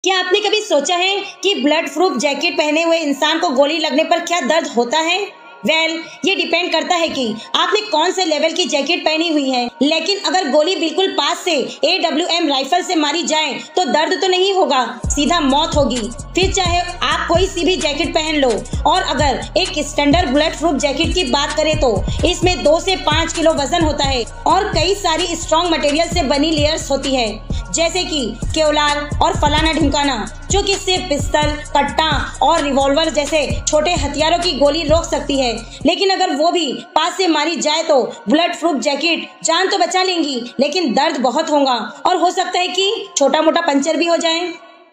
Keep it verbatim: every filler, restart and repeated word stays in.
क्या आपने कभी सोचा है कि बुलेट प्रूफ जैकेट पहने हुए इंसान को गोली लगने पर क्या दर्द होता है? वेल well, ये डिपेंड करता है कि आपने कौन से लेवल की जैकेट पहनी हुई है। लेकिन अगर गोली बिल्कुल पास से ए डब्ल्यू एम राइफल से मारी जाए तो दर्द तो नहीं होगा, सीधा मौत होगी। फिर चाहे आप कोई सी भी जैकेट पहन लो। और अगर एक स्टैंडर्ड बुलेट प्रूफ जैकेट की बात करें तो इसमें दो से पाँच किलो वजन होता है और कई सारी स्ट्रॉन्ग मटेरियल से बनी लेयर्स होती है, जैसे कि केवलार और फलाना ढिमकाना, जो कि सिर्फ पिस्तल, कट्टा और रिवॉल्वर जैसे छोटे हथियारों की गोली रोक सकती है। लेकिन अगर वो भी पास से मारी जाए तो बुलेट प्रूफ जैकेट जान तो बचा लेंगी, लेकिन दर्द बहुत होगा और हो सकता है कि छोटा मोटा पंचर भी हो जाए।